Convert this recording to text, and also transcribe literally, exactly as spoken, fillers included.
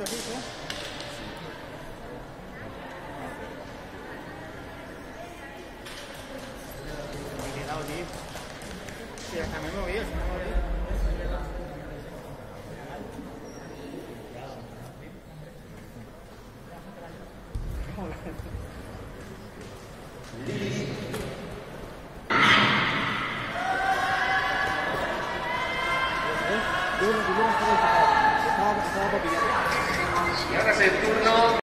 Sí, hasta me moví, se me moví. Y ahora es el turno